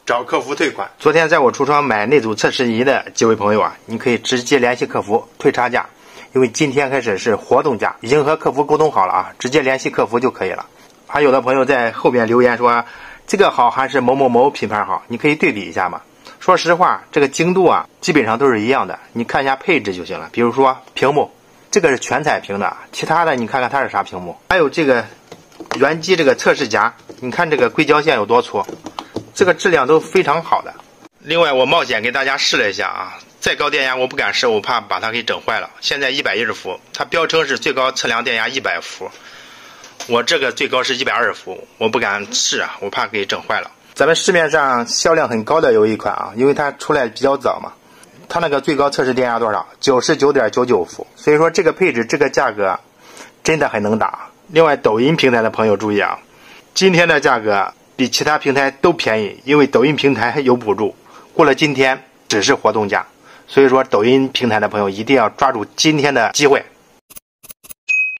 找客服退款。昨天在我橱窗买那组测试仪的几位朋友啊，你可以直接联系客服退差价，因为今天开始是活动价，已经和客服沟通好了啊，直接联系客服就可以了。还有的朋友在后边留言说这个好还是某某某品牌好，你可以对比一下嘛。说实话，这个精度啊基本上都是一样的，你看一下配置就行了。比如说屏幕，这个是全彩屏的，其他的你看看它是啥屏幕。还有这个原机这个测试夹，你看这个硅胶线有多粗，这个质量都非常好的。另外我冒险给大家试了一下啊，再高电压我不敢试，我怕把它给整坏了。现在110伏，它标称是最高测量电压100伏，我这个最高是120伏，我不敢试啊，我怕给整坏了。咱们市面上销量很高的有一款啊，因为它出来比较早嘛，它那个最高测试电压多少？99.99伏。所以说这个配置这个价格真的很能打。另外抖音平台的朋友注意啊，今天的价格比其他平台都便宜，因为抖音平台有补助，过了今天只是活动价，所以说抖音平台的朋友一定要抓住今天的机会。